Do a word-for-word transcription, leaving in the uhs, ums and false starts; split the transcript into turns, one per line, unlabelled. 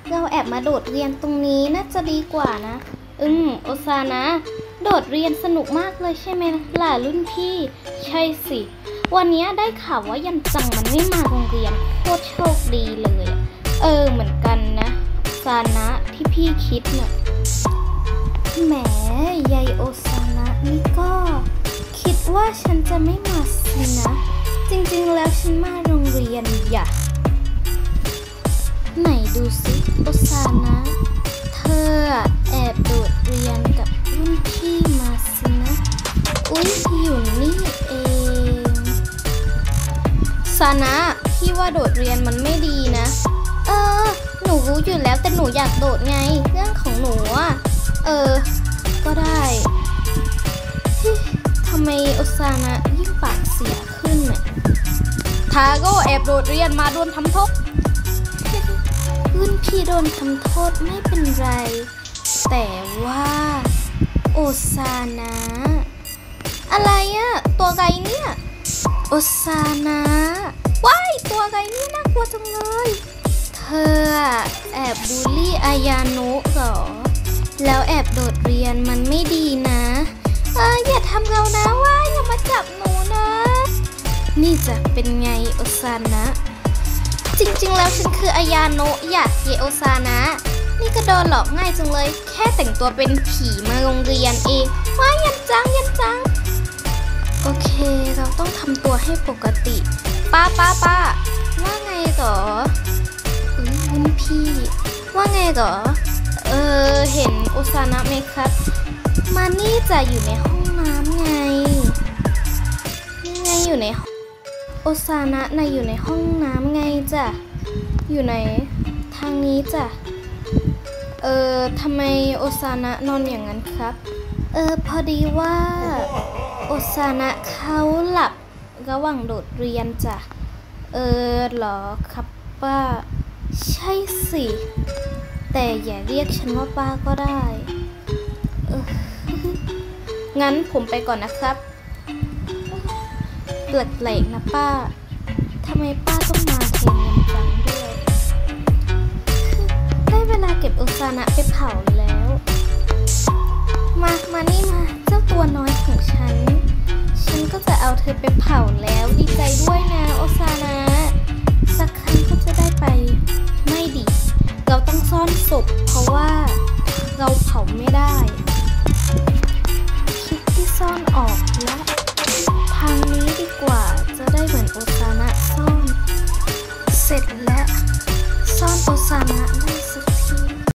เราแอบมาโดดเรียนตรงนี้น่าจะดีกว่านะอืมโอซานะโดดเรียนสนุกมากเลยใช่ไหมล่ะรุ่นพี่ใช่สิวันนี้ได้ข่าวว่ายันจังมันไม่มาโรงเรียนโคตรโชคดีเลยเออเหมือนกันนะซานะที่พี่คิดเนี่ยแหมยายโอซานะนี่ก็คิดว่าฉันจะไม่มาสินะจริงๆแล้วฉันมาโรงเรียนอย่าไหนดูสิโอซานะเธอแอบโดดเรียนกับรุ่นพี่มาสินะอุ๊ยอยู่นี่เองซานะพี่ว่าโดดเรียนมันไม่ดีนะเออหนูรู้อยู่แล้วแต่หนูอยากโดดไงเรื่องของหนูอ่ะเออก็ได้ทำไมโอซานะยิ่งปากเสียขึ้นเนี่ยทาโก้แอบโดดเรียนมาโดนทำโทษรุ่นพี่โดนทำโทษไม่เป็นไรแต่ว่าโอซานะอะไรอะตัวไกเนี่ยโอซานะว้ายตัวไกเนี่ยน่ากลัวจังเลยเธอแอบบูลลี่อายาโนะเหรอแล้วแอบโดดเรียนมันไม่ดีนะเอออย่าทำเรานะว่าอย่ามาจับหนูนะนี่จะเป็นไงโอซานะจริงๆแล้วฉันคืออายาโนะอยากเยโอซานะนี่ก็โดนหลอกง่ายจังเลยแค่แต่งตัวเป็นผีมาโรงเรียนเองว้ายันจังยันจังโอเคเราต้องทำตัวให้ปกติป้าป้าป้าว่าไงเหรออุ้ยรุ่นพี่ว่าไงเหรอเออเห็นโอซานะไหมครับมานี่จะอยู่ในห้องน้ำไงนี่ไงอยู่ในโอซานะนายอยู่ในห้องน้ำไงจ้ะอยู่ไหนทางนี้จ้ะเออทำไมโอซานะนอนอย่างนั้นครับเออพอดีว่าโอซานะเขาหลับระหว่างโดดเรียนจ้ะเออเหรอครับป้าใช่สิแต่อย่าเรียกฉันว่าป้าก็ได้เอองั้นผมไปก่อนนะครับแปลกๆนะป้าทำไมป้าต้องมาเทนยันจังด้วยได้เวลาเก็บโอซานะไปเผาแล้วมามานี่มาเจ้าตัวน้อยของฉันฉันก็จะเอาเธอไปเผาแล้วดีใจด้วยนะโอซานะสักครั้งก็จะได้ไปไม่ดิเราต้องซ่อนศพเพราะว่าเราเผาไม่ได้